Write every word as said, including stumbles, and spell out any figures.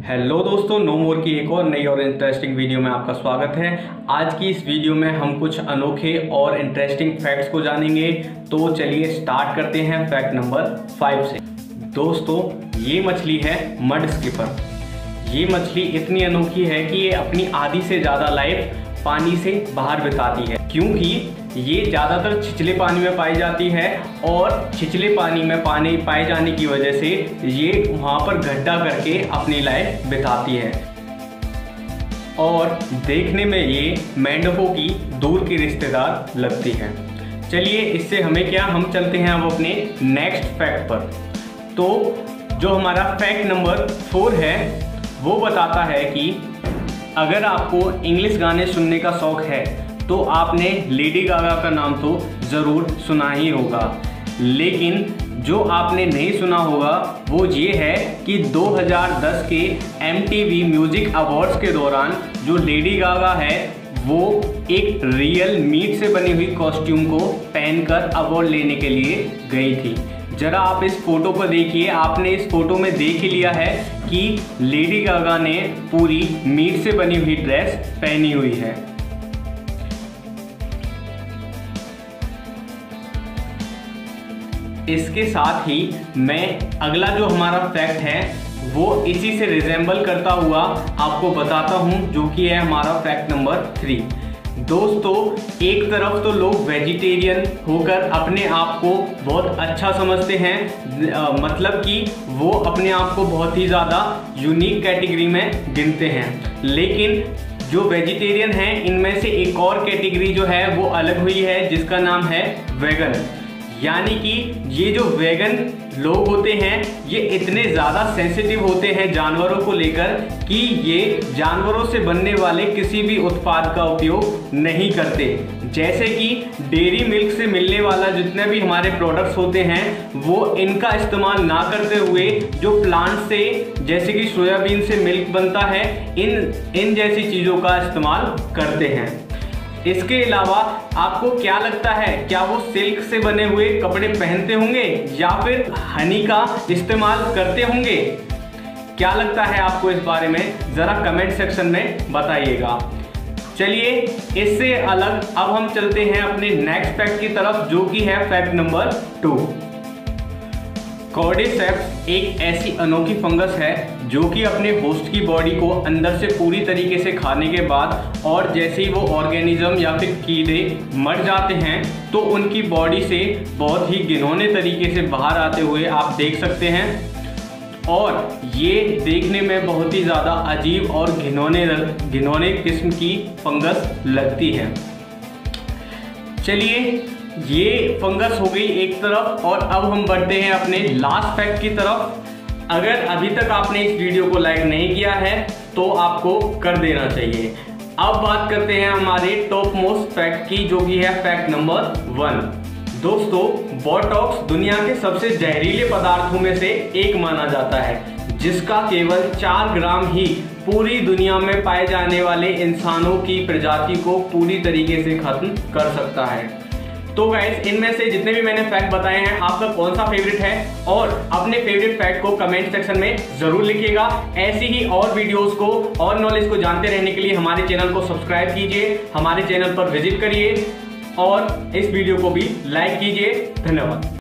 Hello दोस्तों, no मोर की एक और नई और इंटरेस्टिंग वीडियो में आपका स्वागत है। आज की इस वीडियो में हम कुछ अनोखे और इंटरेस्टिंग फैक्ट्स को जानेंगे। तो चलिए स्टार्ट करते हैं फैक्ट नंबर फाइव से। दोस्तों, ये मछली है मड स्किपर। ये मछली इतनी अनोखी है कि ये अपनी आधी से ज़्यादा लाइफ पानी से बाहर बिताती है, क्योंकि ये ज़्यादातर छिछले पानी में पाई जाती है और छिछले पानी में पानी पाए जाने की वजह से ये वहाँ पर गड्ढा करके अपनी लाइफ बिताती है और देखने में ये मेंढकों की दूर की रिश्तेदार लगती है। चलिए, इससे हमें क्या, हम चलते हैं अब अपने नेक्स्ट फैक्ट पर। तो जो हमारा फैक्ट नंबर फोर है वो बताता है कि अगर आपको इंग्लिश गाने सुनने का शौक है तो आपने लेडी गागा का नाम तो ज़रूर सुना ही होगा, लेकिन जो आपने नहीं सुना होगा वो ये है कि दो हज़ार दस के M T V music awards के दौरान जो लेडी गागा है वो एक रियल मीट से बनी हुई कॉस्ट्यूम को पहनकर अवार्ड लेने के लिए गई थी। जरा आप इस फोटो को देखिए। आपने इस फोटो में देख ही लिया है कि लेडी गागा ने पूरी मीट से बनी हुई ड्रेस पहनी हुई है। इसके साथ ही मैं अगला जो हमारा फैक्ट है वो इसी से रिजेंबल करता हुआ आपको बताता हूं, जो कि है हमारा फैक्ट नंबर थ्री। दोस्तों, एक तरफ तो लोग वेजिटेरियन होकर अपने आप को बहुत अच्छा समझते हैं, आ, मतलब कि वो अपने आप को बहुत ही ज़्यादा यूनिक कैटेगरी में गिनते हैं, लेकिन जो वेजिटेरियन हैं इनमें से एक और कैटेगरी जो है वो अलग हुई है, जिसका नाम है वेगन। यानी कि ये जो वेगन लोग होते हैं ये इतने ज़्यादा सेंसिटिव होते हैं जानवरों को लेकर कि ये जानवरों से बनने वाले किसी भी उत्पाद का उपयोग नहीं करते। जैसे कि डेयरी मिल्क से मिलने वाला जितने भी हमारे प्रोडक्ट्स होते हैं वो इनका इस्तेमाल ना करते हुए जो प्लांट से, जैसे कि सोयाबीन से मिल्क बनता है, इन इन जैसी चीज़ों का इस्तेमाल करते हैं। इसके अलावा आपको क्या लगता है, क्या वो सिल्क से बने हुए कपड़े पहनते होंगे या फिर हनी का इस्तेमाल करते होंगे? क्या लगता है आपको इस बारे में? ज़रा कमेंट सेक्शन में बताइएगा। चलिए, इससे अलग अब हम चलते हैं अपने नेक्स्ट फैक्ट की तरफ, जो कि है फैक्ट नंबर टू। कॉर्डिसेप्स एक ऐसी अनोखी फंगस है जो कि अपने होस्ट की बॉडी को अंदर से पूरी तरीके से खाने के बाद, और जैसे ही वो ऑर्गेनिज्म या फिर कीड़े मर जाते हैं तो उनकी बॉडी से बहुत ही घिनौने तरीके से बाहर आते हुए आप देख सकते हैं, और ये देखने में बहुत ही ज़्यादा अजीब और घिनौने घिनौने किस्म की फंगस लगती है। चलिए, ये फंगस हो गई एक तरफ, और अब हम बढ़ते हैं अपने लास्ट फैक्ट की तरफ। अगर अभी तक आपने इस वीडियो को लाइक नहीं किया है तो आपको कर देना चाहिए। अब बात करते हैं हमारे टॉप मोस्ट फैक्ट की, जो कि है फैक्ट नंबर वन। दोस्तों, बोटॉक्स दुनिया के सबसे जहरीले पदार्थों में से एक माना जाता है, जिसका केवल चार ग्राम ही पूरी दुनिया में पाए जाने वाले इंसानों की प्रजाति को पूरी तरीके से खत्म कर सकता है। तो गाइस, इनमें से जितने भी मैंने फैक्ट बताए हैं आपका कौन सा फेवरेट है, और अपने फेवरेट फैक्ट को कमेंट सेक्शन में जरूर लिखिएगा। ऐसी ही और वीडियोस को और नॉलेज को जानते रहने के लिए हमारे चैनल को सब्सक्राइब कीजिए, हमारे चैनल पर विजिट करिए और इस वीडियो को भी लाइक कीजिए। धन्यवाद।